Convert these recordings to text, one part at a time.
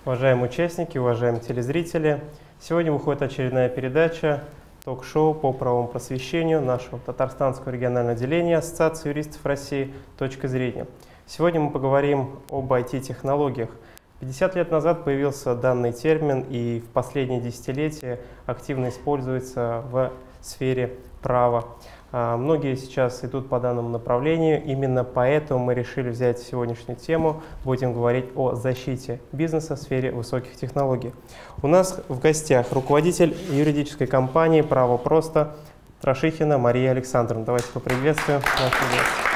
Уважаемые участники, уважаемые телезрители, сегодня выходит очередная передача, ток-шоу по правовому просвещению нашего Татарстанского регионального отделения Ассоциации юристов России «Точка зрения». Сегодня мы поговорим об IT-технологиях. 50 лет назад появился данный термин и в последние десятилетия активно используется в сфере права. Многие сейчас идут по данному направлению, именно поэтому мы решили взять сегодняшнюю тему. Будем говорить о защите бизнеса в сфере высоких технологий. У нас в гостях руководитель юридической компании «Право просто» Трашихина Мария Александровна. Давайте поприветствуем нашу гостью.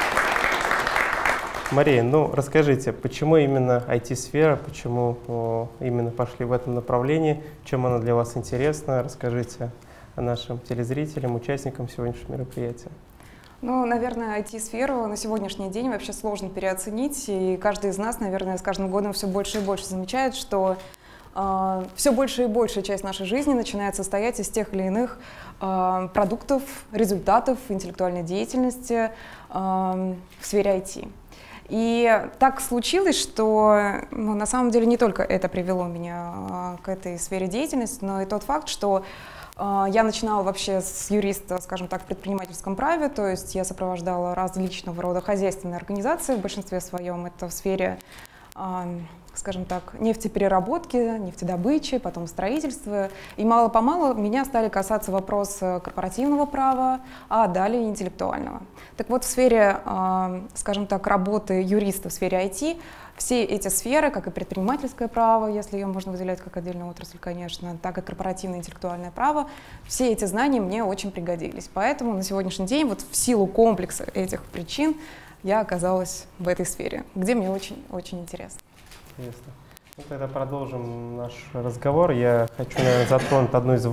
Мария, расскажите, почему именно IT-сфера, почему именно пошли в этом направлении, чем она для вас интересна, расскажите нашим телезрителям, участникам сегодняшнего мероприятия. Наверное, IT-сферу на сегодняшний день вообще сложно переоценить, и каждый из нас, наверное, с каждым годом все больше и больше замечает, что все больше и большая часть нашей жизни начинает состоять из тех или иных продуктов, результатов интеллектуальной деятельности в сфере IT. И так случилось, что на самом деле не только это привело меня к этой сфере деятельности, но и тот факт, что я начинала вообще с юриста, скажем так, в предпринимательском праве, то есть я сопровождала различного рода хозяйственные организации, в большинстве своем это в сфере, скажем так, нефтепереработки, нефтедобычи, потом строительства. И мало-помалу меня стали касаться вопросы корпоративного права, а далее интеллектуального. Так вот, в сфере, скажем так, работы юриста в сфере IT, все эти сферы, как и предпринимательское право, если ее можно выделять как отдельную отрасль, конечно, так и корпоративное интеллектуальное право, все эти знания мне очень пригодились. Поэтому на сегодняшний день, вот в силу комплекса этих причин, я оказалась в этой сфере, где мне очень интересно. Интересно. Тогда продолжим наш разговор. Я хочу, наверное, затронуть одну из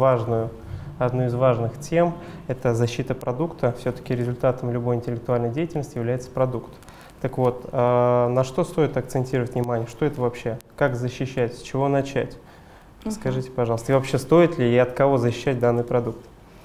важных тем. Это защита продукта. Все-таки результатом любой интеллектуальной деятельности является продукт. Так вот, на что стоит акцентировать внимание? Что это вообще? Как защищать? С чего начать? Скажите, пожалуйста, и вообще стоит ли и от кого защищать данный продукт?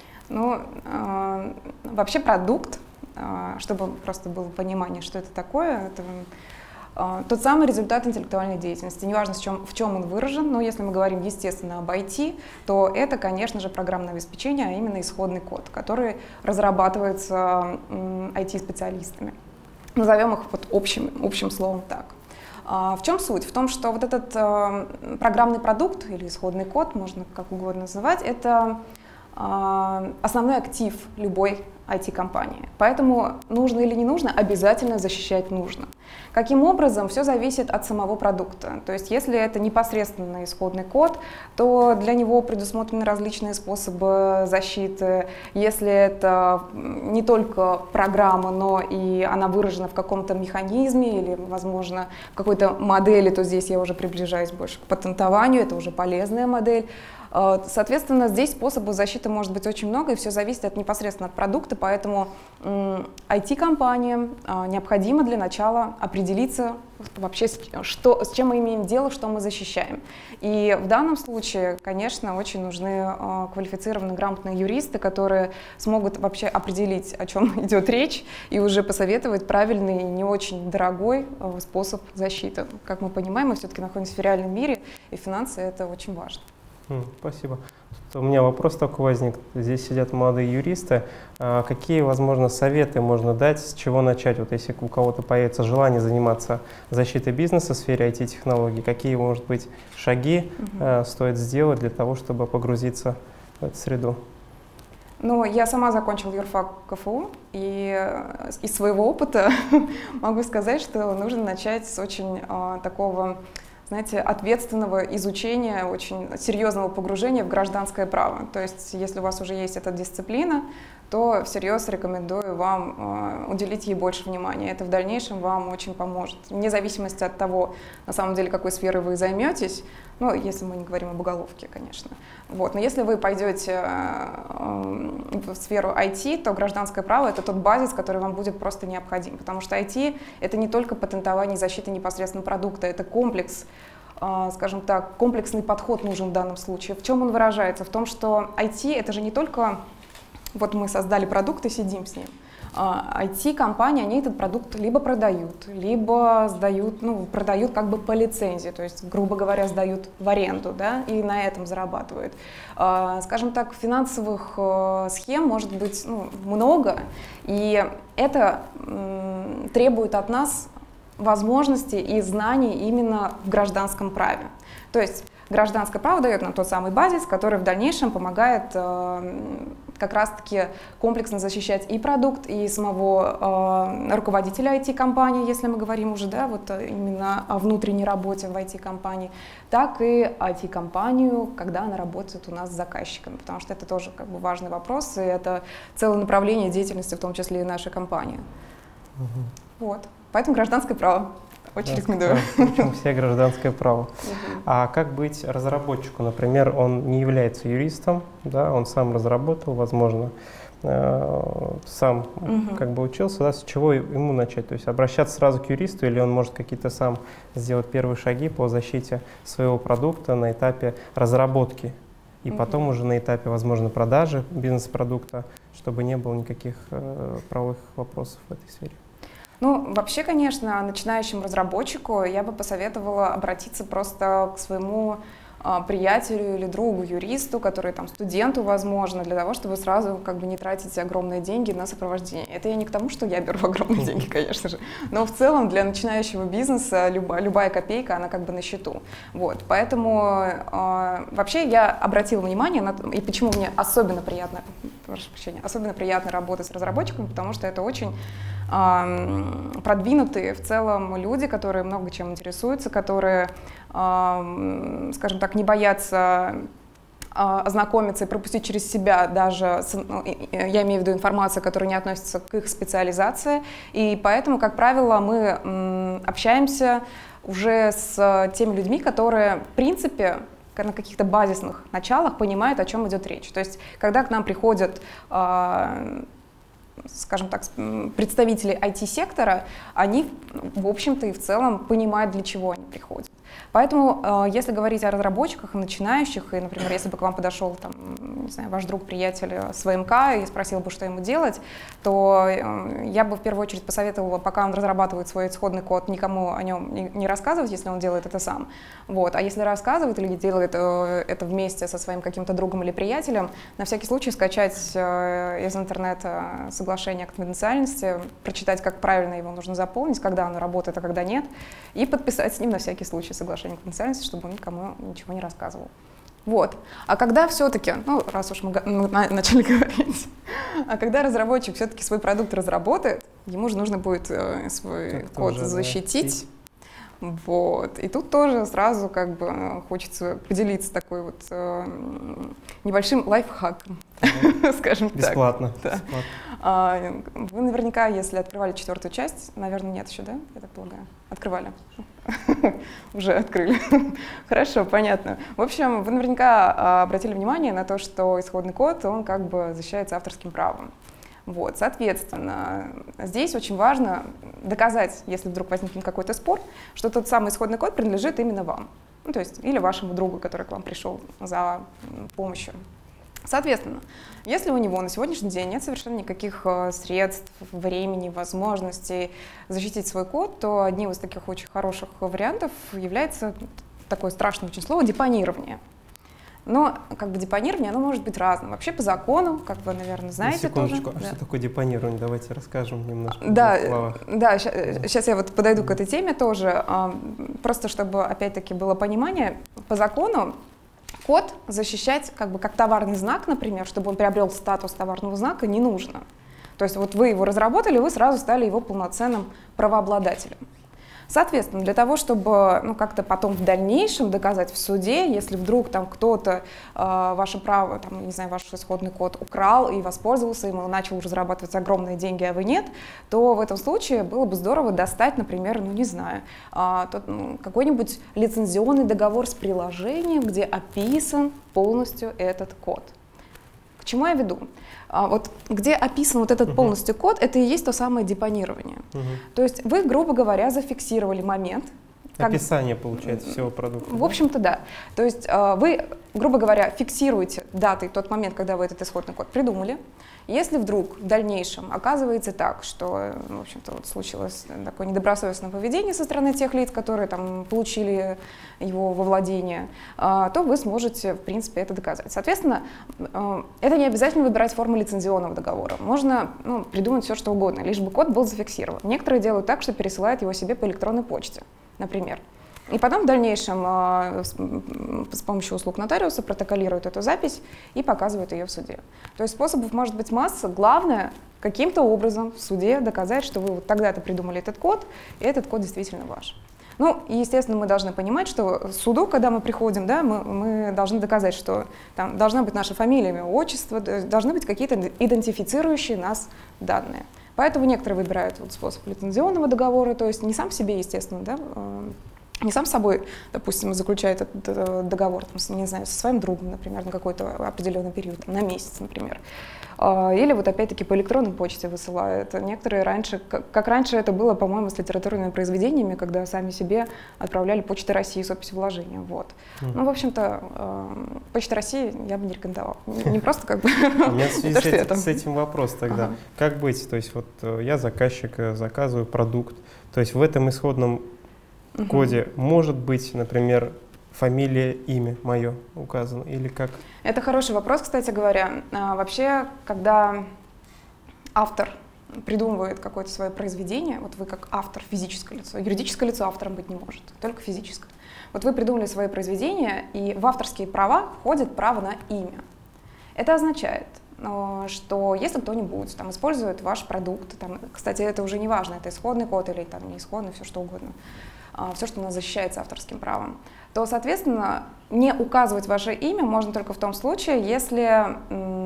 Вообще продукт, чтобы просто было понимание, что это такое, это тот самый результат интеллектуальной деятельности. Неважно, в чем он выражен, но если мы говорим, естественно, об IT, то это, конечно же, программное обеспечение, а именно исходный код, который разрабатывается IT-специалистами. Назовем их вот общим словом так. В чем суть? В том, что вот этот программный продукт или исходный код, можно как угодно называть, это основной актив любой IT-компании. Поэтому нужно или не нужно, обязательно защищать нужно. Каким образом? Все зависит от самого продукта. То есть если это непосредственно исходный код, то для него предусмотрены различные способы защиты. Если это не только программа, но и она выражена в каком-то механизме или, возможно, в какой-то модели, то здесь я уже приближаюсь больше к патентованию, это уже полезная модель. Соответственно, здесь способов защиты может быть очень много, и все зависит непосредственно от продукта, поэтому IT-компаниям необходимо для начала определиться вообще, с чем мы имеем дело, что мы защищаем. И в данном случае, конечно, очень нужны квалифицированные, грамотные юристы, которые смогут вообще определить, о чем идет речь, и уже посоветовать правильный и не очень дорогой способ защиты. Как мы понимаем, мы все-таки находимся в реальном мире, и финансы — это очень важно. Спасибо. У меня вопрос такой возник. Здесь сидят молодые юристы. Какие, возможно, советы можно дать, с чего начать? Вот если у кого-то появится желание заниматься защитой бизнеса в сфере IT-технологий, какие, может быть, шаги стоит сделать для того, чтобы погрузиться в эту среду? Я сама закончила юрфак КФУ, и из своего опыта могу сказать, что нужно начать с очень такого, знаете, ответственного изучения, очень серьезного погружения в гражданское право. То есть, если у вас уже есть эта дисциплина, то всерьез рекомендую вам уделить ей больше внимания. Это в дальнейшем вам очень поможет. Вне зависимости от того, на самом деле, какой сферой вы займетесь, если мы не говорим об уголовке, конечно. Но если вы пойдете в сферу IT, то гражданское право — это тот базис, который вам будет просто необходим. Потому что IT — это не только патентование и защита непосредственно продукта, это комплекс, скажем так, комплексный подход нужен в данном случае. В чем он выражается? В том, что IT — это же не только вот мы создали продукт и сидим с ним. IT-компании, они этот продукт либо продают, либо сдают, ну, продают как бы по лицензии, то есть, грубо говоря, сдают в аренду, да, и на этом зарабатывают. Скажем так, финансовых схем может быть, ну, много, и это требует от нас возможности и знаний именно в гражданском праве. То есть гражданское право дает нам тот самый базис, который в дальнейшем помогает как раз-таки комплексно защищать и продукт, и самого руководителя IT-компании, если мы говорим уже, да, вот именно о внутренней работе в IT-компании, так и IT-компанию, когда она работает у нас с заказчиками, потому что это тоже как бы важный вопрос, и это целое направление деятельности, в том числе и нашей компании. Вот. Поэтому гражданское право. Очень рекомендую. Учим все гражданское право. А как быть разработчику? Например, он не является юристом, да, он сам разработал, возможно, сам как бы учился, да, с чего ему начать? То есть обращаться сразу к юристу, или он может какие-то сам сделать первые шаги по защите своего продукта на этапе разработки, и потом уже на этапе, возможно, продажи бизнес-продукта, чтобы не было никаких правовых вопросов в этой сфере? Ну, вообще, конечно, начинающему разработчику я бы посоветовала обратиться просто к своему приятелю или другу, юристу, который там студенту, возможно, для того, чтобы сразу как бы не тратить огромные деньги на сопровождение. Это я не к тому, что я беру огромные деньги, конечно же, но в целом для начинающего бизнеса любая копейка, она как бы на счету. Вот, поэтому вообще я обратила внимание на то, и почему мне особенно приятно, прошу прощения, особенно приятно работать с разработчиками, потому что это очень продвинутые в целом люди, которые много чем интересуются, которые, скажем так, не боятся ознакомиться и пропустить через себя даже, я имею в виду информацию, которая не относится к их специализации, и поэтому, как правило, мы общаемся уже с теми людьми, которые, в принципе, на каких-то базисных началах понимают, о чем идет речь. То есть, когда к нам приходят, скажем так, представители IT-сектора, они, в общем-то, и в целом понимают, для чего они приходят. Поэтому, если говорить о разработчиках и начинающих, и, например, если бы к вам подошел, там, не знаю, ваш друг, приятель с ВМК и спросил бы, что ему делать, то я бы в первую очередь посоветовала, пока он разрабатывает свой исходный код, никому о нем не рассказывать, если он делает это сам. Вот. А если рассказывает или делает это вместе со своим каким-то другом или приятелем, на всякий случай скачать из интернета соглашение о конфиденциальности, прочитать, как правильно его нужно заполнить, когда оно работает, а когда нет, и подписать с ним на всякий случай соглашение о конфиденциальности, чтобы он никому ничего не рассказывал. Вот. А когда все-таки, ну, раз уж мы начали говорить, а когда разработчик все-таки свой продукт разработает, ему же нужно будет свой код защитить. Вот. И тут тоже сразу как бы хочется поделиться такой вот небольшим лайфхаком, скажем так. Бесплатно. Да. Вы наверняка, если открывали 4-ю часть, наверное, нет еще, да? Я так полагаю. Открывали. Уже открыли. Хорошо, понятно. В общем, вы наверняка обратили внимание на то, что исходный код, он как бы защищается авторским правом. Вот, соответственно, здесь очень важно доказать, если вдруг возникнет какой-то спор, что тот самый исходный код принадлежит именно вам, ну, то есть или вашему другу, который к вам пришел за помощью. Соответственно, если у него на сегодняшний день нет совершенно никаких средств, времени, возможностей защитить свой код, то одним из таких очень хороших вариантов является такое страшное очень слово депонирование. Но как бы депонирование, оно может быть разным. Вообще по закону, как вы, наверное, знаете тоже. А что такое депонирование? Давайте расскажем немножко. Да, сейчас я вот подойду к этой теме тоже. Просто чтобы, опять-таки, было понимание, по закону код защищать как бы как товарный знак, например, чтобы он приобрел статус товарного знака, не нужно. То есть вот вы его разработали, вы сразу стали его полноценным правообладателем. Соответственно, для того, чтобы как-то потом в дальнейшем доказать в суде, если вдруг там кто-то ваше право, там, не знаю, ваш исходный код украл и воспользовался им, и начал разрабатывать огромные деньги, а вы нет, то в этом случае было бы здорово достать, например, ну не знаю, какой-нибудь лицензионный договор с приложением, где описан полностью этот код. К чему я веду? Вот где описан вот этот полностью код, это и есть то самое депонирование. То есть вы, грубо говоря, зафиксировали момент, Описание, получается, всего продукта. В общем-то, да. То есть вы, грубо говоря, фиксируете даты, тот момент, когда вы этот исходный код придумали. Если вдруг в дальнейшем оказывается так, что, в общем-то, вот случилось такое недобросовестное поведение со стороны тех лиц, которые там получили его во владение, то вы сможете, в принципе, это доказать. Соответственно, это не обязательно выбирать форму лицензионного договора. Можно придумать все, что угодно, лишь бы код был зафиксирован. Некоторые делают так, что пересылают его себе по электронной почте, например. И потом в дальнейшем с помощью услуг нотариуса протоколируют эту запись и показывают ее в суде. То есть способов может быть масса. Главное, каким-то образом в суде доказать, что вы вот тогда-то придумали этот код, и этот код действительно ваш. Ну, и, естественно, мы должны понимать, что суду, когда мы приходим, да, мы должны доказать, что там должна быть наша фамилия, имя, отчество, должны быть какие-то идентифицирующие нас данные. Поэтому некоторые выбирают вот способ лицензионного договора, то есть не сам себе, естественно, да, не сам с собой, допустим, заключает этот договор, там, не знаю, со своим другом, например, на какой-то определенный период, на месяц, например. Или вот опять-таки по электронной почте высылают. Некоторые раньше, как раньше это было, по-моему, с литературными произведениями, когда сами себе отправляли Почта России с описью вложения. Вот. Ну, в общем-то, Почта России я бы не рекомендовала. Не просто как бы... У меня в связи с этим вопрос тогда. Как быть? То есть вот я заказчик, заказываю продукт. То есть в этом исходном коде может быть, например, фамилия, имя мое указано или как? Это хороший вопрос, кстати говоря. Вообще, когда автор придумывает какое-то свое произведение, вот вы как автор, физическое лицо, юридическое лицо автором быть не может, только физическое. Вот вы придумали свое произведение, и в авторские права входит право на имя. Это означает, что если кто-нибудь там использует ваш продукт, там, кстати, это уже не важно, это исходный код или там не исходный, все что угодно, все, что у нас защищается авторским правом, то, соответственно, не указывать ваше имя можно только в том случае, если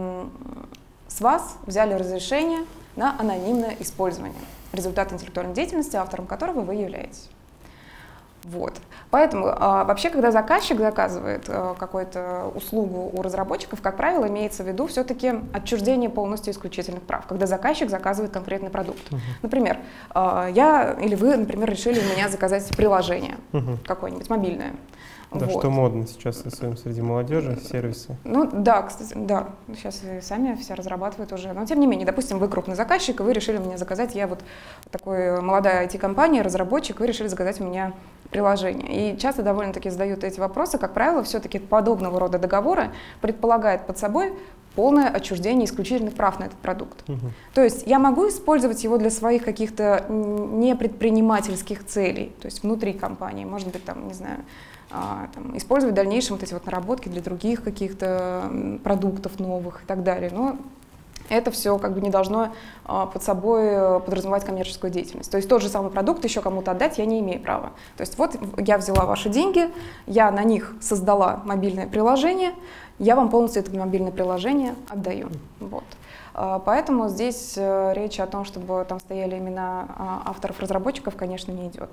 с вас взяли разрешение на анонимное использование результата интеллектуальной деятельности, автором которого вы являетесь. Вот. Поэтому вообще, когда заказчик заказывает какую-то услугу у разработчиков, как правило, имеется в виду все-таки отчуждение полностью исключительных прав, когда заказчик заказывает конкретный продукт. Например, я или вы, например, решили у меня заказать приложение какое-нибудь мобильное. Да, вот. Что модно сейчас среди молодежи, сервисы. Ну да, кстати, да, сейчас и сами все разрабатывают уже. Но тем не менее, допустим, вы крупный заказчик, и вы решили мне заказать, я вот такой молодая IT-компания, разработчик, вы решили заказать у меня приложение. И часто довольно-таки задают эти вопросы. Как правило, все-таки подобного рода договоры предполагают под собой полное отчуждение исключительных прав на этот продукт. То есть я могу использовать его для своих каких-то непредпринимательских целей, то есть внутри компании, может быть, там, не знаю, там, использовать в дальнейшем вот эти вот наработки для других каких-то продуктов новых и так далее. Но это все как бы не должно под собой подразумевать коммерческую деятельность. То есть тот же самый продукт еще кому-то отдать я не имею права. То есть вот я взяла ваши деньги, я на них создала мобильное приложение, я вам полностью это мобильное приложение отдаю. Вот. Поэтому здесь речь о том, чтобы там стояли имена авторов-разработчиков, конечно, не идет.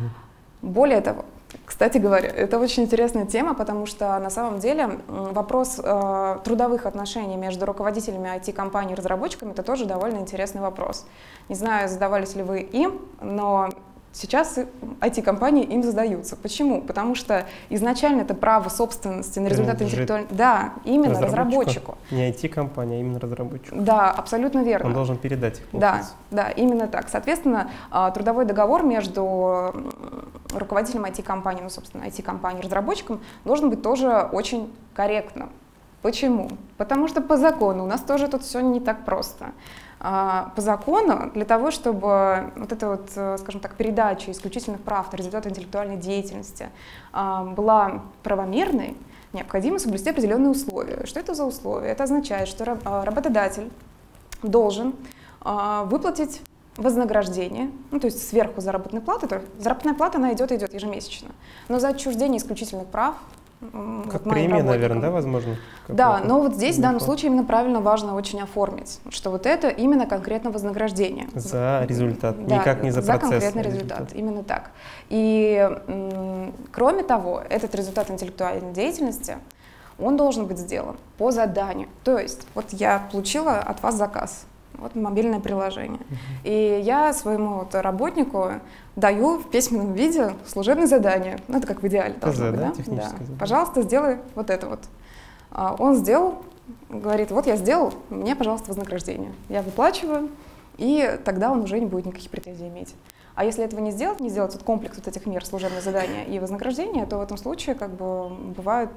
Более того, кстати говоря, это очень интересная тема, потому что на самом деле вопрос трудовых отношений между руководителями IT-компаний и разработчиками — это тоже довольно интересный вопрос. Не знаю, задавались ли вы им, но сейчас IT-компании им задаются. Почему? Потому что изначально это право собственности на результаты интеллектуальной... Да, именно разработчику. Не IT-компания, а именно разработчику. Да, абсолютно верно. Он должен передать их. Да, именно так. Соответственно, трудовой договор между руководителем IT-компании, ну, собственно, IT-компанией и разработчиком должен быть тоже очень корректным. Почему? Потому что по закону у нас тоже тут все не так просто. По закону, для того, чтобы вот эта вот, скажем так, передача исключительных прав на результаты интеллектуальной деятельности была правомерной, необходимо соблюсти определенные условия. Что это за условия? Это означает, что работодатель должен выплатить вознаграждение, ну, то есть сверху заработной платы, то есть заработная плата, она идет ежемесячно, но за отчуждение исключительных прав, как премия, наверное, да, возможно? Да, но вот здесь в данном случае именно правильно важно очень оформить, что вот это именно конкретно вознаграждение. За результат, да, никак не за процесс. За конкретный результат, именно так. И кроме того, этот результат интеллектуальной деятельности, он должен быть сделан по заданию. То есть вот я получила от вас заказ. Вот мобильное приложение. И я своему вот работнику даю в письменном виде служебное задание. Ну, это как в идеале должно быть, да? Техническое задание. Пожалуйста, сделай вот это вот. Он сделал, говорит, вот я сделал, мне, пожалуйста, вознаграждение. Я выплачиваю, и тогда он уже не будет никаких претензий иметь. А если этого не сделать вот комплекс вот этих мер, служебное задание и вознаграждение, то в этом случае как бы бывают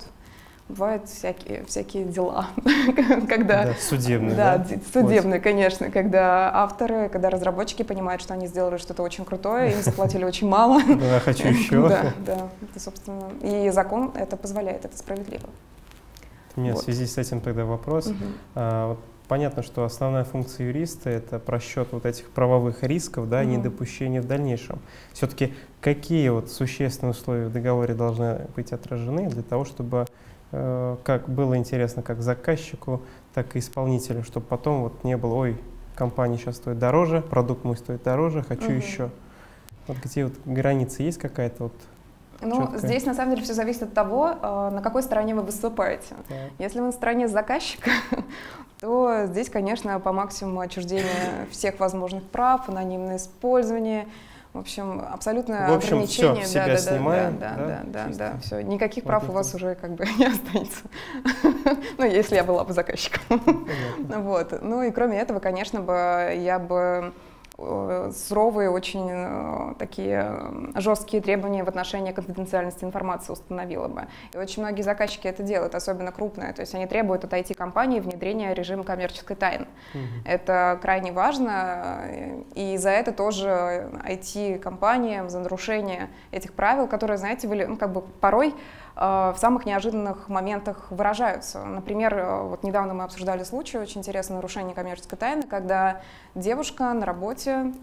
всякие дела, когда... Да, судебные, да? Судебные, конечно, когда разработчики понимают, что они сделали что-то очень крутое, им заплатили очень мало. Да, хочу еще. Да, это, собственно, и закон это позволяет, это справедливо. У меня в связи с этим тогда вопрос. Понятно, что основная функция юриста — это просчет вот этих правовых рисков, да, и недопущение в дальнейшем. Все-таки какие вот существенные условия в договоре должны быть отражены для того, чтобы как было интересно как заказчику, так и исполнителю, чтобы потом вот не было, ой, компания сейчас стоит дороже, продукт мой стоит дороже, хочу еще. Вот где вот граница есть какая-то вот? Ну, здесь на самом деле все зависит от того, на какой стороне вы выступаете. Если вы на стороне заказчика, то здесь, конечно, по максимуму отчуждение всех возможных прав, анонимное использование, в общем, абсолютное ограничение. Все, себя снимаем. Да, все. Никаких прав у вас уже как бы не останется. Ну, если я была бы заказчиком. Вот. Ну и кроме этого, конечно, я бы суровые, очень такие жесткие требования в отношении конфиденциальности информации установила бы. И очень многие заказчики это делают, особенно крупные. То есть они требуют от IT-компании внедрения режима коммерческой тайны. Это крайне важно, и за это тоже IT-компаниям, за нарушение этих правил, которые, знаете, как бы порой в самых неожиданных моментах выражаются. Например, вот недавно мы обсуждали случай, очень интересное нарушение коммерческой тайны, когда девушка на работе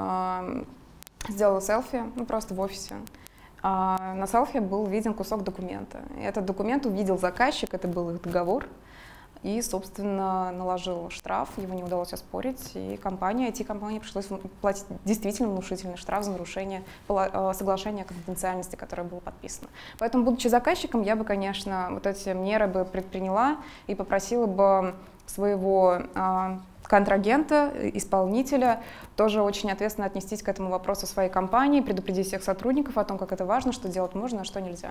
сделала селфи, ну просто в офисе. На селфи был виден кусок документа. И этот документ увидел заказчик, это был их договор, и, собственно, наложил штраф, его не удалось оспорить, и IT-компании пришлось платить действительно внушительный штраф за нарушение соглашения о конфиденциальности, которое было подписано. Поэтому, будучи заказчиком, я бы, конечно, вот эти меры бы предприняла и попросила бы своего контрагента, исполнителя, тоже очень ответственно отнестись к этому вопросу своей компании, предупредить всех сотрудников о том, как это важно, что делать можно, а что нельзя.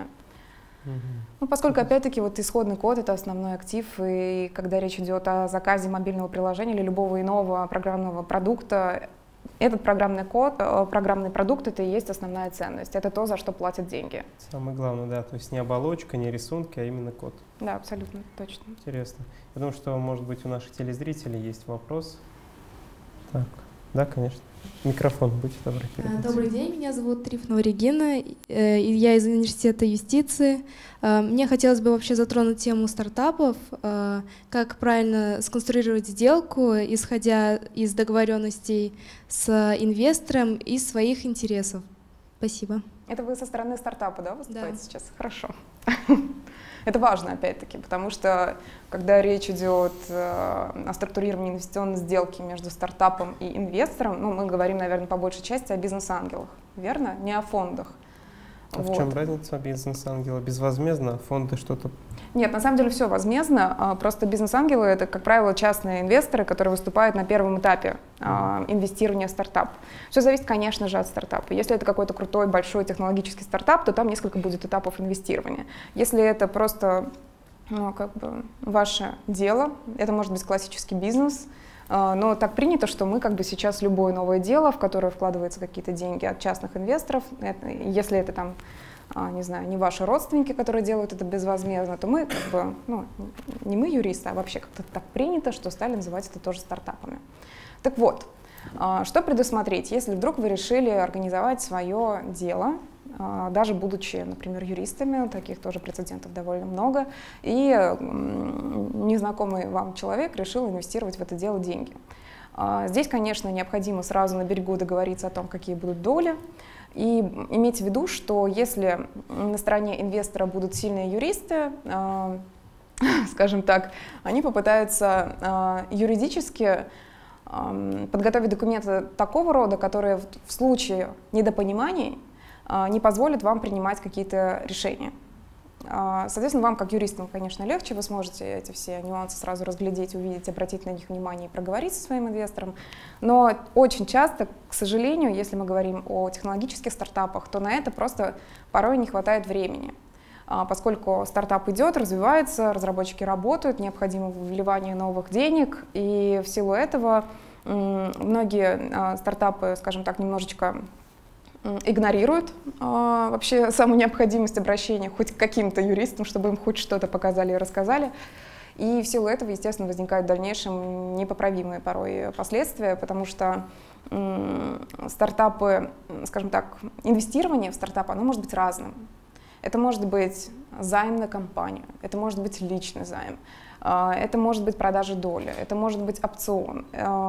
Ну, поскольку, опять-таки, вот исходный код — это основной актив, и когда речь идет о заказе мобильного приложения или любого иного программного продукта, этот программный продукт — это и есть основная ценность, это то, за что платят деньги. Самое главное, да, то есть не оболочка, не рисунки, а именно код. Да, абсолютно, точно. Интересно. Я думаю, что, может быть, у наших телезрителей есть вопрос. Так, да, конечно. Микрофон, будьте добры. Добрый день, меня зовут Трифонова Регина, я из университета юстиции. Мне хотелось бы вообще затронуть тему стартапов, как правильно сконструировать сделку, исходя из договоренностей с инвестором и своих интересов. Спасибо. Это вы со стороны стартапа, да, выступаете сейчас? Хорошо. Это важно, опять-таки, потому что, когда речь идет о структурировании инвестиционной сделки между стартапом и инвестором, ну, мы говорим, наверное, по большей части о бизнес-ангелах, верно? Не о фондах. А в чем разница бизнес-ангела? Безвозмездно, фонды что-то? Нет, на самом деле все возмездно. Просто бизнес-ангелы — это, как правило, частные инвесторы, которые выступают на первом этапе инвестирования в стартап. Все зависит, конечно же, от стартапа. Если это какой-то крутой, большой технологический стартап, то там несколько будет этапов инвестирования. Если это просто как бы ваше дело, это может быть классический бизнес, но так принято, что мы как бы сейчас любое новое дело, в которое вкладываются какие-то деньги от частных инвесторов, если это там, не знаю, не ваши родственники, которые делают это безвозмездно, то мы как бы, ну, не мы юристы, а вообще как-то так принято, что стали называть это тоже стартапами. Так вот, что предусмотреть, если вдруг вы решили организовать свое дело, даже будучи, например, юристами, таких тоже прецедентов довольно много, и незнакомый вам человек решил инвестировать в это дело деньги. Здесь, конечно, необходимо сразу на берегу договориться о том, какие будут доли, и иметь в виду, что если на стороне инвестора будут сильные юристы, скажем так, они попытаются юридически подготовить документы такого рода, которые в случае недопониманий не позволят вам принимать какие-то решения. Соответственно, вам, как юристам, конечно, легче, вы сможете эти все нюансы сразу разглядеть, увидеть, обратить на них внимание и проговорить со своим инвестором. Но очень часто, к сожалению, если мы говорим о технологических стартапах, то на это просто порой не хватает времени. Поскольку стартап идет, развивается, разработчики работают, необходимо вливание новых денег, и в силу этого многие стартапы, скажем так, немножечко игнорируют вообще саму необходимость обращения хоть к каким-то юристам, чтобы им хоть что-то показали и рассказали. И в силу этого, естественно, возникают в дальнейшем непоправимые порой последствия, потому что стартапы, скажем так, инвестирование в стартап, оно может быть разным. Это может быть займ на компанию, это может быть личный займ, это может быть продажа доли, это может быть опцион.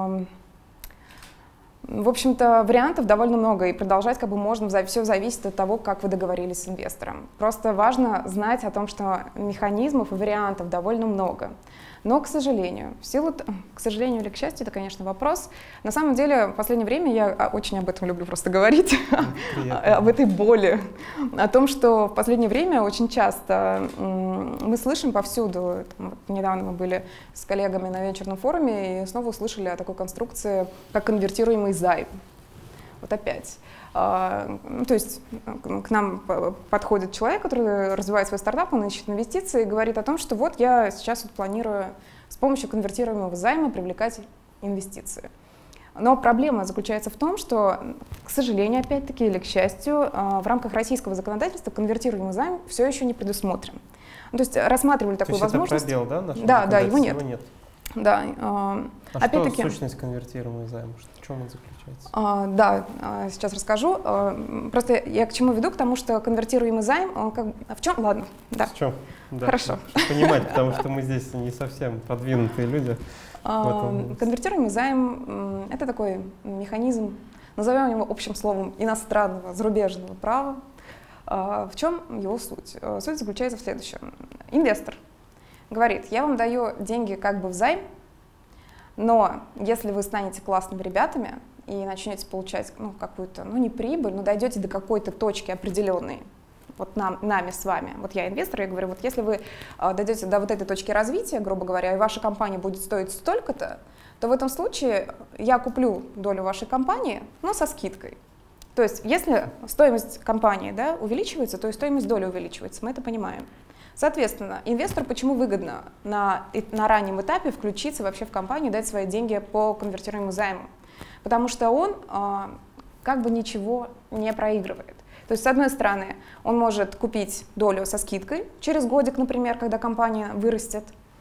В общем-то, вариантов довольно много, и продолжать как бы можно, все зависит от того, как вы договорились с инвестором. Просто важно знать о том, что механизмов и вариантов довольно много. Но, к сожалению, к сожалению или к счастью, это, конечно, вопрос. На самом деле, в последнее время я очень об этом люблю просто говорить, об этой боли, о том, что в последнее время очень часто мы слышим повсюду. Недавно мы были с коллегами на вечерном форуме и снова услышали о такой конструкции, как конвертируемый займ. Вот опять. То есть к нам подходит человек, который развивает свой стартап, он ищет инвестиции и говорит о том, что вот я сейчас планирую с помощью конвертируемого займа привлекать инвестиции. Но проблема заключается в том, что, к сожалению, опять-таки, или к счастью, в рамках российского законодательства конвертируемый займ все еще не предусмотрен. То есть рассматривали такую возможность. Это пробел, да? Да, его нет. Да. Опять-таки, что сущность конвертируемого займа? В чем он заключается? Сейчас расскажу. Просто я к чему веду? К тому, что конвертируемый займ, он как... в чем? Ладно, да. В чем? Да, хорошо. Чтобы понимать, потому что мы здесь не совсем продвинутые люди. Конвертируемый займ — это такой механизм, назовем его общим словом, иностранного, зарубежного права. В чем его суть? Суть заключается в следующем. Инвестор говорит: я вам даю деньги как бы взайм, но если вы станете классными ребятами и начнете получать какую-то, не прибыль, но дойдете до какой-то точки определенной, вот нами с вами, вот я инвестор, я говорю, вот если вы дойдете до вот этой точки развития, грубо говоря, и ваша компания будет стоить столько-то, то в этом случае я куплю долю вашей компании, но со скидкой. То есть если стоимость компании, да, увеличивается, то и стоимость доли увеличивается, мы это понимаем. Соответственно, инвестору почему выгодно на раннем этапе включиться вообще в компанию и дать свои деньги по конвертируемому займу? Потому что он как бы ничего не проигрывает. То есть, с одной стороны, он может купить долю со скидкой через годик, например, когда компания вырастет,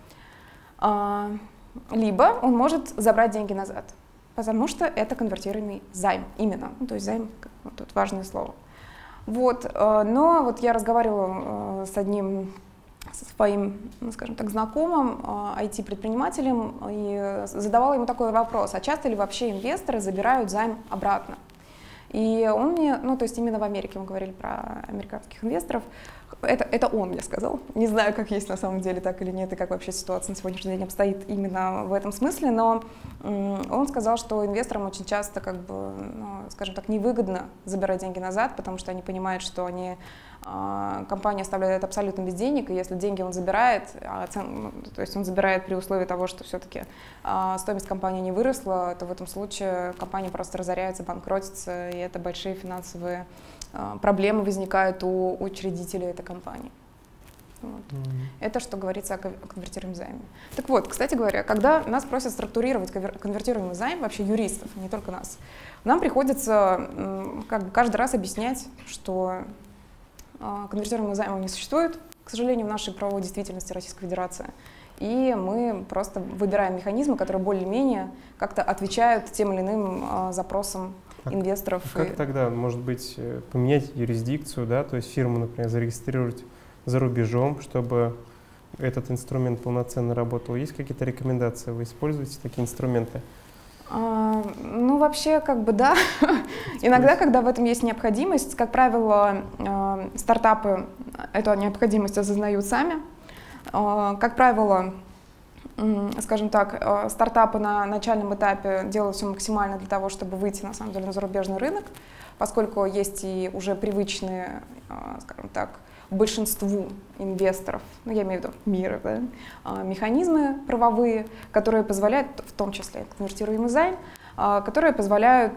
либо он может забрать деньги назад, потому что это конвертируемый займ именно. То есть займ, тут важное слово. Но вот я разговаривала с одним своим, скажем так, знакомым, IT-предпринимателем, и задавала ему такой вопрос: а часто ли вообще инвесторы забирают займ обратно? И он мне, то есть именно в Америке, мы говорили про американских инвесторов, это он мне сказал. Не знаю, как есть на самом деле, так или нет, и как вообще ситуация на сегодняшний день обстоит именно в этом смысле, но он сказал, что инвесторам очень часто, скажем так, невыгодно забирать деньги назад, потому что они понимают, что компания оставляет абсолютно без денег, и если деньги он забирает, то есть он забирает при условии того, что все-таки стоимость компании не выросла, то в этом случае компания просто разоряется, банкротится, и это большие финансовые проблемы возникают у учредителей этой компании. Это что говорится о конвертируемом займе. Так вот, кстати говоря, когда нас просят структурировать конвертируемый займ, вообще юристов, не только нас, нам приходится каждый раз объяснять, что конвертируемого займа не существует, к сожалению, в нашей правовой действительности Российской Федерации. И мы просто выбираем механизмы, которые более-менее как-то отвечают тем или иным запросам инвесторов. Как тогда, может быть, поменять юрисдикцию, да, то есть фирму, например, зарегистрировать за рубежом, чтобы этот инструмент полноценно работал? Есть какие-то рекомендации? Вы используете такие инструменты? Вообще, да. Иногда, когда в этом есть необходимость, как правило, стартапы эту необходимость осознают сами. Как правило, скажем так, стартапы на начальном этапе делают все максимально для того, чтобы выйти, на самом деле, на зарубежный рынок, поскольку есть и уже привычные, скажем так, большинству инвесторов, ну, я имею в виду мира, да, механизмы правовые, которые позволяют, в том числе конвертируемый займ, которые позволяют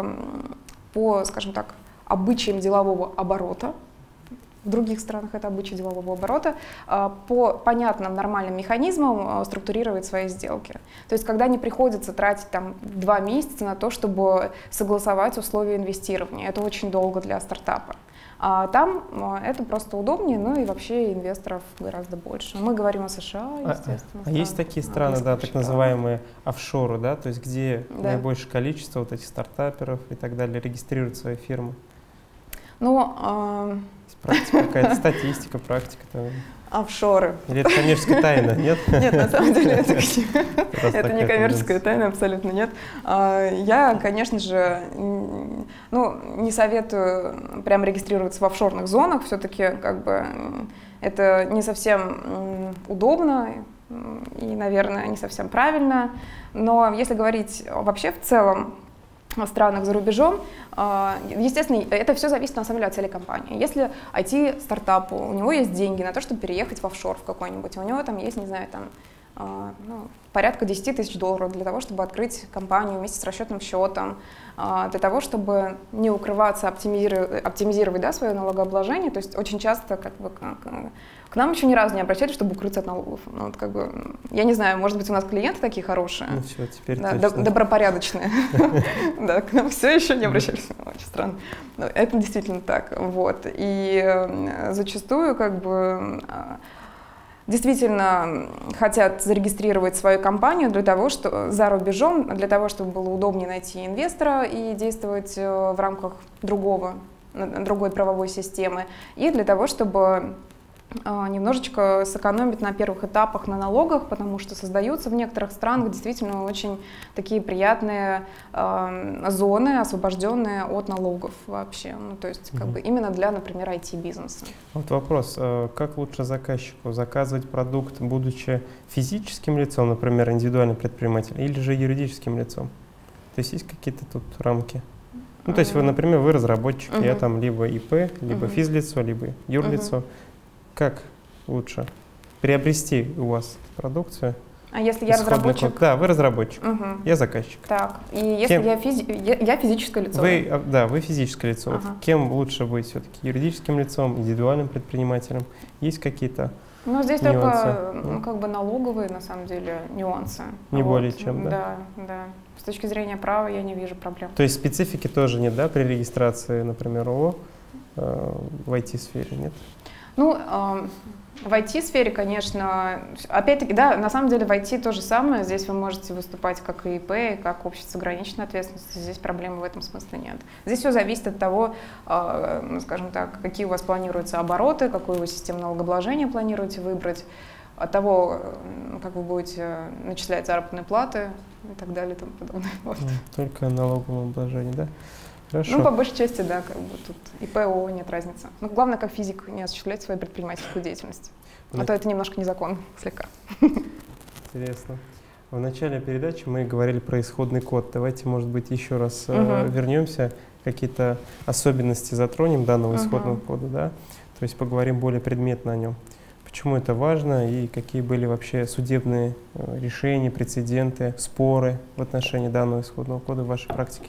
по, скажем так, обычаям делового оборота, в других странах это обычаи делового оборота, по понятным нормальным механизмам структурировать свои сделки. То есть когда не приходится тратить там 2 месяца на то, чтобы согласовать условия инвестирования, это очень долго для стартапа. А там это просто удобнее, ну и вообще инвесторов гораздо больше. Мы говорим о США, естественно. А есть такие страны, да, так называемые офшоры, да, то есть где наибольшее количество вот этих стартаперов и так далее регистрируют свои фирмы? Ну, практика какая-то, статистика, практика. Офшоры. Или это коммерческая тайна, нет? Нет, на самом деле это не коммерческая тайна, абсолютно нет. Я, конечно же, не советую прям регистрироваться в офшорных зонах, все-таки как бы это не совсем удобно и, наверное, не совсем правильно. Но если говорить вообще в целом в странах за рубежом, естественно, это все зависит на самом деле от цели компании. Если IT-стартапу, у него есть деньги на то, чтобы переехать в офшор в какой-нибудь, у него там есть, не знаю, там, порядка 10 тысяч долларов для того, чтобы открыть компанию вместе с расчетным счетом, для того, чтобы не укрываться, оптимизировать, да, свое налогообложение. То есть очень часто как бы, к нам еще ни разу не обращались, чтобы укрыться от налогов. Ну, вот, как бы, я не знаю, может быть, у нас клиенты такие хорошие, ну, все, теперь добропорядочные. Да, к нам все еще не обращались. Очень странно. Это действительно так. Вот. И зачастую как бы действительно хотят зарегистрировать свою компанию для того, что за рубежом, для того, чтобы было удобнее найти инвестора и действовать в рамках другой правовой системы, и для того, чтобы немножечко сэкономить на первых этапах на налогах, потому что создаются в некоторых странах действительно очень такие приятные зоны, освобожденные от налогов вообще. Ну, то есть как бы именно для, например, IT-бизнеса. Вот вопрос, как лучше заказчику заказывать продукт, будучи физическим лицом, например, индивидуальный предприниматель, или же юридическим лицом? То есть есть какие-то тут рамки? Ну, то есть вы, например, вы разработчик, я там либо ИП, либо физлицо, либо юрлицо. Как лучше приобрести у вас продукцию? А если я разработчик? Да, вы разработчик, я заказчик. Так, и если я физическое лицо? Вы физическое лицо. Вот кем лучше быть все-таки? Юридическим лицом, индивидуальным предпринимателем? Есть какие-то здесь нюансы? Только как бы налоговые, на самом деле, нюансы. Не более чем, да? Да. С точки зрения права я не вижу проблем. То есть специфики тоже нет, да, при регистрации, например, ООО в IT-сфере, нет? Ну, в IT-сфере, конечно, опять-таки, да, на самом деле в IT то же самое. Здесь вы можете выступать как и ИП, и как общество с ограниченной ответственностью. Здесь проблемы в этом смысле нет. Здесь все зависит от того, скажем так, какие у вас планируются обороты, какую вы систему налогообложения планируете выбрать, от того, как вы будете начислять заработные платы и так далее и тому подобное. Вот. Только налоговое обложение, да? Хорошо. Ну, по большей части, да, как бы тут ИП, ООО нет разницы. Но главное, как физик, не осуществлять свою предпринимательскую деятельность. А то это немножко незаконно, слегка. Интересно. В начале передачи мы говорили про исходный код. Давайте, может быть, еще раз вернемся, какие-то особенности затронем данного исходного кода, да? То есть поговорим более предметно о нем. Почему это важно и какие были вообще судебные решения, прецеденты, споры в отношении данного исходного кода в вашей практике?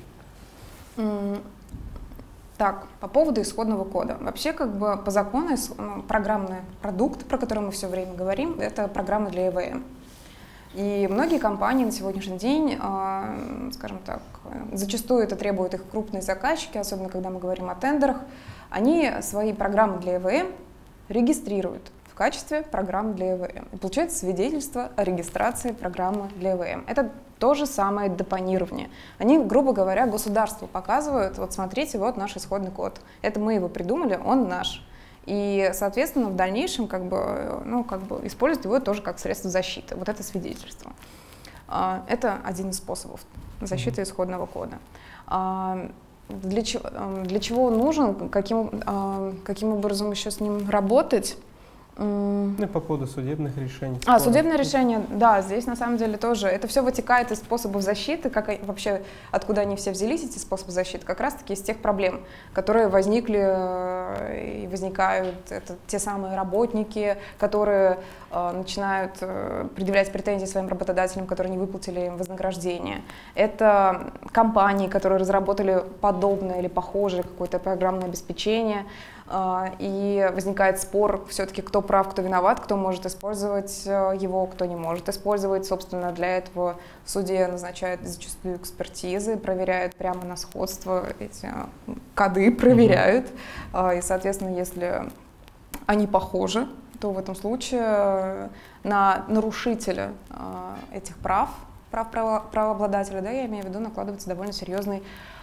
Так, по поводу исходного кода. Вообще, как бы по закону, программный продукт, про который мы все время говорим, это программа для ЭВМ. И многие компании на сегодняшний день, скажем так, зачастую это требуют их крупные заказчики, особенно когда мы говорим о тендерах, они свои программы для ЭВМ регистрируют в качестве программы для ЭВМ. И получается свидетельство о регистрации программы для ЭВМ. Это то же самое депонирование. Они, грубо говоря, государству показывают, вот смотрите, вот наш исходный код. Это мы его придумали, он наш. И, соответственно, в дальнейшем как бы используют его тоже как средство защиты. Вот это свидетельство. Это один из способов защиты исходного кода. Для чего он нужен, каким образом еще с ним работать? Ну, по поводу судебных решений. Судебное решение, да, здесь на самом деле тоже, это все вытекает из способов защиты, вообще, откуда они все взялись, эти способы защиты, как раз-таки из тех проблем, которые возникли и возникают, это те самые работники, которые начинают предъявлять претензии своим работодателям, которые не выплатили им вознаграждение. Это компании, которые разработали подобное или похожее какое-то программное обеспечение, и возникает спор все-таки, кто прав, кто виноват, кто может использовать его, кто не может использовать. Собственно, для этого в суде назначают зачастую экспертизы, проверяют прямо на сходство, эти коды проверяют. И, соответственно, если они похожи, то в этом случае на нарушителя этих прав правообладателя, да, я имею в виду, накладывается довольно серьезный,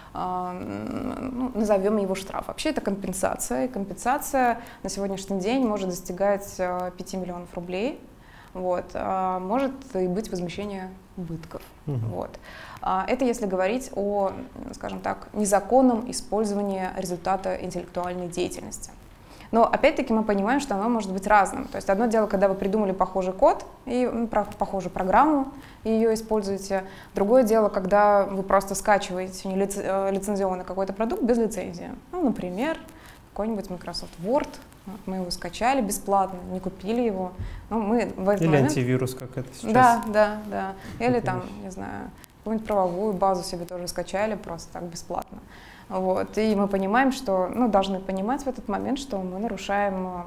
назовем его штраф. Вообще это компенсация, и компенсация на сегодняшний день может достигать 5 миллионов рублей, вот, может и быть возмещение убытков. Вот. Это если говорить о, скажем так, незаконном использовании результата интеллектуальной деятельности. Но опять-таки мы понимаем, что оно может быть разным. То есть одно дело, когда вы придумали похожий код и похожую программу и ее используете. Другое дело, когда вы просто скачиваете лицензионный какой-то продукт без лицензии. Ну, например, какой-нибудь Microsoft Word. Мы его скачали бесплатно, не купили его. Но мы в этот Или момент... антивирус, как это сейчас. Да. Или там, не знаю, какую-нибудь правовую базу себе тоже скачали просто так бесплатно. Вот. И мы понимаем, что, должны понимать в этот момент, что мы нарушаем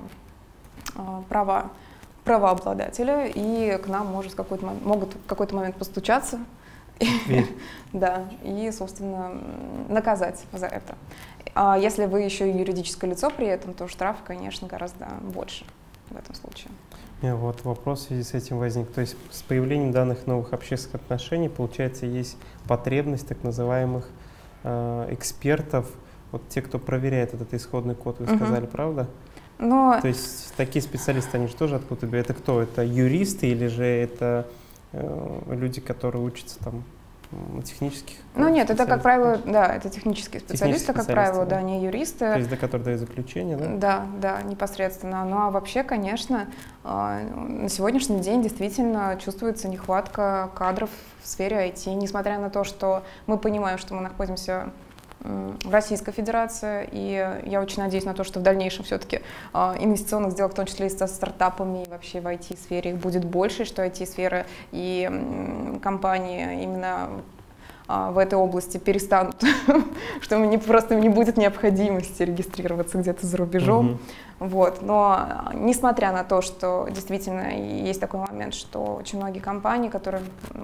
права правообладателя, и к нам могут в какой-то момент постучаться, да, и, собственно, наказать за это. А если вы еще и юридическое лицо при этом, то штраф, конечно, гораздо больше в этом случае. Вот вопрос в связи с этим возник. То есть с появлением данных новых общественных отношений, получается, есть потребность так называемых экспертов, вот те, кто проверяет этот исходный код, вы сказали, правда? То есть такие специалисты, они же тоже откуда-то берут? Это кто? Это юристы или же это люди, которые учатся там технических? Нет, это, как правило, да, это технические специалисты, как правило, да, не юристы. То есть до которых дают заключение, да? Да, непосредственно. Ну а вообще, конечно, на сегодняшний день действительно чувствуется нехватка кадров в сфере IT, несмотря на то, что мы понимаем, что мы находимся в Российской Федерации, и я очень надеюсь на то, что в дальнейшем все-таки инвестиционных сделок, в том числе и со стартапами, и вообще в IT-сфере их будет больше, что IT-сфера и компании именно в этой области перестанут, что просто не будет необходимости регистрироваться где-то за рубежом. Вот. Но несмотря на то, что действительно есть такой момент, что очень многие компании, которые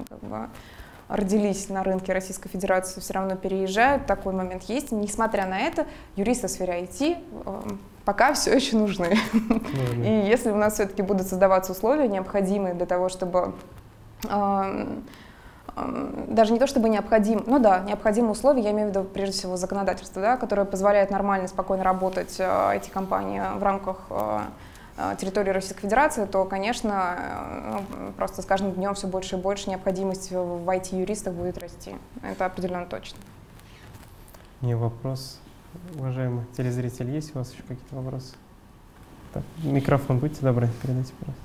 родились на рынке Российской Федерации, все равно переезжают, такой момент есть. Несмотря на это, юристы в сфере IT пока все еще нужны. И если у нас все-таки будут создаваться условия, необходимые для того, чтобы даже не то чтобы необходимые условия, я имею в виду прежде всего законодательство, да, которое позволяет нормально, спокойно работать эти компании в рамках территории Российской Федерации, то, конечно, просто с каждым днем все больше и больше необходимость в IT-юристах будет расти. Это определенно точно. Не вопрос. Уважаемый телезритель, есть у вас еще какие-то вопросы? Так, микрофон, будьте добры, передайте, пожалуйста.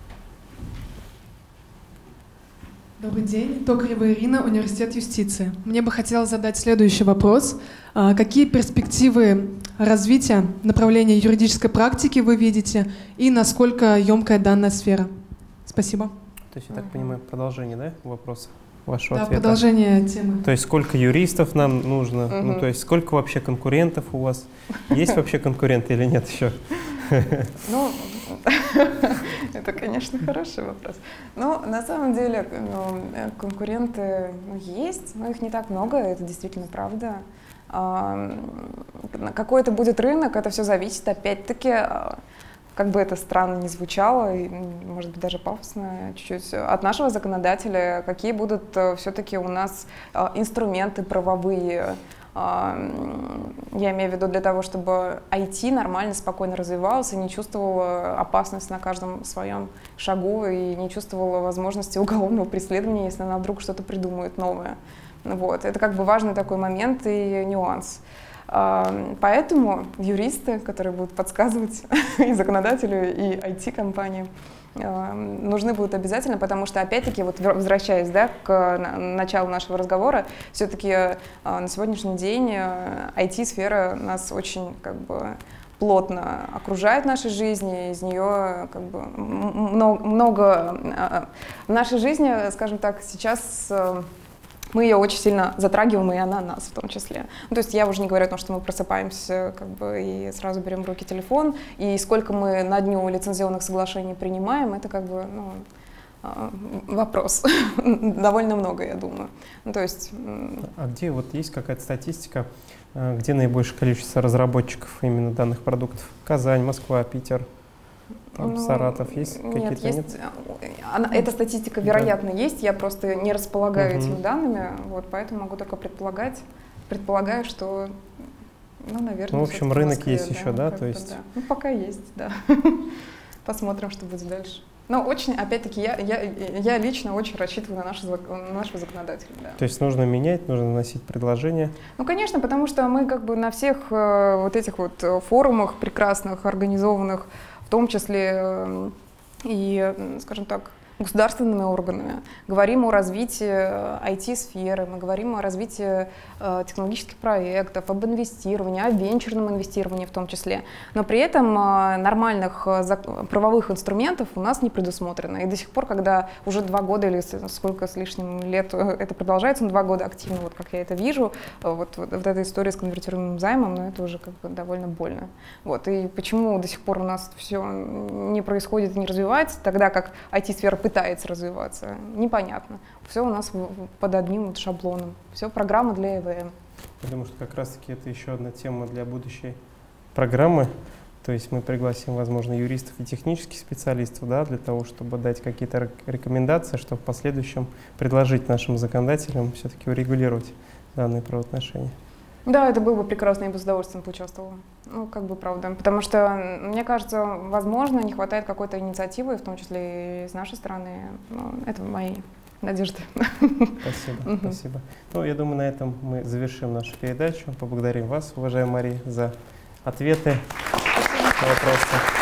Добрый день, Токарева Ирина, Университет юстиции. Мне бы хотелось задать следующий вопрос. Какие перспективы развития направления юридической практики вы видите и насколько емкая данная сфера? Спасибо. То есть, я так понимаю, продолжение, да, вопроса вашего ответа? Да, продолжение темы. То есть, сколько юристов нам нужно? То есть, сколько вообще конкурентов у вас? Есть вообще конкуренты или нет еще? Это, конечно, хороший вопрос. Но на самом деле конкуренты есть, но их не так много, это действительно правда. Какой это будет рынок, это все зависит, опять-таки, как бы это странно ни звучало, и, может быть, даже пафосно чуть-чуть, от нашего законодателя, какие будут все-таки у нас инструменты правовые, я имею в виду для того, чтобы IT нормально, спокойно развивался, не чувствовал опасность на каждом своем шагу и не чувствовал возможности уголовного преследования, если она вдруг что-то придумает новое. Вот. Это как бы важный такой момент и нюанс. Поэтому юристы, которые будут подсказывать и законодателю, и IT-компаниям, нужны будут обязательно, потому что, опять-таки, вот возвращаясь, да, к началу нашего разговора, все-таки на сегодняшний день IT-сфера нас очень как бы плотно окружает в нашей жизни, из нее как бы много в нашей жизни, скажем так, сейчас мы ее очень сильно затрагиваем, и она нас в том числе. Ну, то есть я уже не говорю о том, что мы просыпаемся как бы, и сразу берем в руки телефон, и сколько мы на дню лицензионных соглашений принимаем, это как бы вопрос. Довольно много, я думаю. Ну, то есть, а где вот есть какая-то статистика, где наибольшее количество разработчиков именно данных продуктов? Казань, Москва, Питер? Саратов есть какие-то? Нет, эта статистика, вероятно, есть, я просто не располагаю этими данными, вот, поэтому могу только предполагаю, что, наверное... Ну, в общем, рынок есть еще, да? То есть... Да. Ну, пока есть, да. Посмотрим, что будет дальше. Но очень, опять-таки, я лично очень рассчитываю на нашего законодателя. Да. То есть нужно менять, нужно вносить предложения? Ну, конечно, потому что мы как бы на всех вот этих вот форумах прекрасных, организованных, в том числе и, скажем так, государственными органами, говорим о развитии IT-сферы, мы говорим о развитии технологических проектов, об инвестировании, о венчурном инвестировании в том числе. Но при этом нормальных правовых инструментов у нас не предусмотрено. И до сих пор, когда уже 2 года или сколько с лишним лет это продолжается, 2 года активно, вот как я это вижу, вот эта история с конвертируемым займом, ну, это уже как бы довольно больно. Вот. И почему до сих пор у нас все не происходит и не развивается, тогда как IT-сфера пытается развиваться, непонятно. Все у нас под одним вот шаблоном. Все программа для ЭВМ. Я думаю, что как раз-таки это еще одна тема для будущей программы. То есть мы пригласим, возможно, юристов и технических специалистов, да, для того, чтобы дать какие-то рекомендации, чтобы в последующем предложить нашим законодателям все-таки урегулировать данные правоотношения. Да, это было бы прекрасно, я бы с удовольствием поучаствовала. Ну, как бы правда. Потому что, мне кажется, возможно, не хватает какой-то инициативы, в том числе и с нашей стороны. Ну, это мои надежды. Спасибо, спасибо. Ну, я думаю, на этом мы завершим нашу передачу. Поблагодарим вас, уважаемая Мария, за ответы на вопросы.